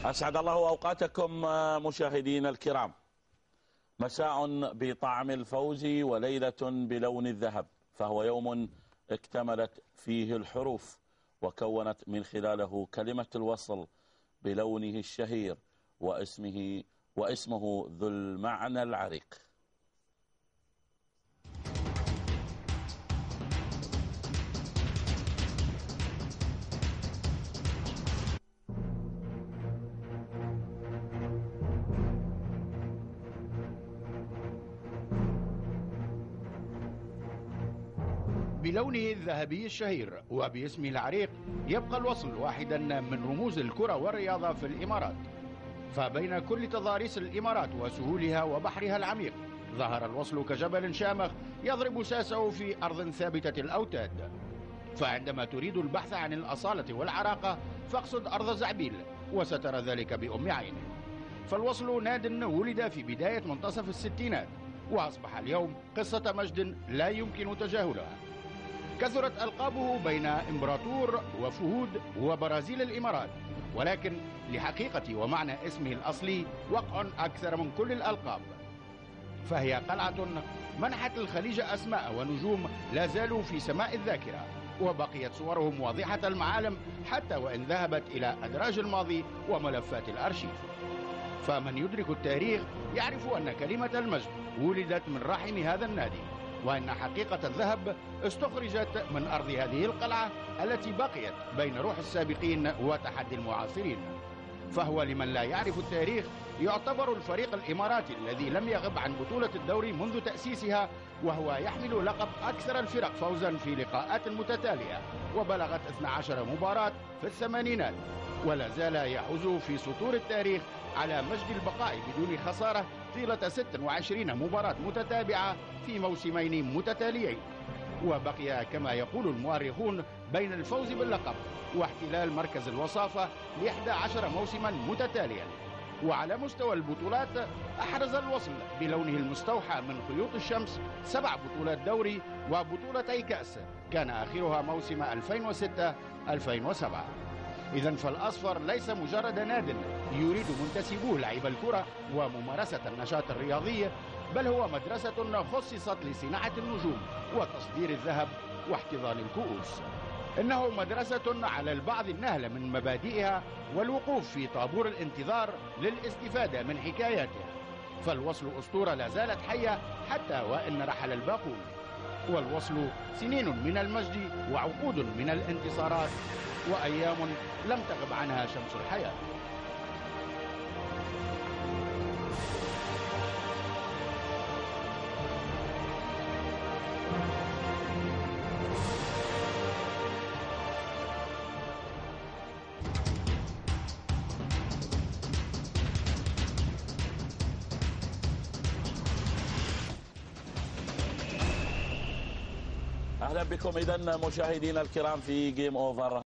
أسعد الله أوقاتكم مشاهدينا الكرام. مساء بطعم الفوز وليلة بلون الذهب، فهو يوم اكتملت فيه الحروف وكونت من خلاله كلمة الوصل بلونه الشهير واسمه ذو المعنى العريق. بلونه الذهبي الشهير وباسمه العريق يبقى الوصل واحدا من رموز الكرة والرياضة في الإمارات. فبين كل تضاريس الإمارات وسهولها وبحرها العميق ظهر الوصل كجبل شامخ يضرب ساسه في أرض ثابتة الأوتاد. فعندما تريد البحث عن الأصالة والعراقة فاقصد أرض زعبيل وسترى ذلك بأم عينك. فالوصل ناد ولد في بداية منتصف الستينات وأصبح اليوم قصة مجد لا يمكن تجاهلها. كثرت ألقابه بين إمبراطور وفهود وبرازيل الإمارات، ولكن لحقيقة ومعنى اسمه الأصلي وقع أكثر من كل الألقاب. فهي قلعة منحت الخليج أسماء ونجوم لا زالوا في سماء الذاكرة، وبقيت صورهم واضحة المعالم حتى وإن ذهبت إلى أدراج الماضي وملفات الأرشيف. فمن يدرك التاريخ يعرف أن كلمة المجد ولدت من رحم هذا النادي، وأن حقيقة الذهب استخرجت من أرض هذه القلعة التي بقيت بين روح السابقين وتحدي المعاصرين. فهو لمن لا يعرف التاريخ يعتبر الفريق الإماراتي الذي لم يغب عن بطولة الدوري منذ تأسيسها، وهو يحمل لقب أكثر الفرق فوزا في لقاءات متتالية وبلغت 12 مباراة في الثمانينات، ولا زال يحوز في سطور التاريخ على مجد البقاء بدون خسارة طيلة 26 مباراة متتابعة في موسمين متتاليين. وبقي كما يقول المؤرخون بين الفوز باللقب واحتلال مركز الوصافة ل11 موسما متتاليا. وعلى مستوى البطولات أحرز الوصل بلونه المستوحى من خيوط الشمس 7 بطولات دوري وبطولتي كأس، كان آخرها موسم 2006-2007. إذن فالأصفر ليس مجرد ناد يريد منتسبوه لعب الكرة وممارسة النشاط الرياضي، بل هو مدرسة خصصت لصناعة النجوم وتصدير الذهب واحتضان الكؤوس. إنه مدرسة على البعض النهل من مبادئها والوقوف في طابور الانتظار للاستفادة من حكاياتها. فالوصل أسطورة لا زالت حية حتى وإن رحل الباقون. والوصل سنين من المجد وعقود من الانتصارات وأيام لم تغب عنها شمس الحياة. أهلا بكم إذن مشاهدينا الكرام في جيم أوفر.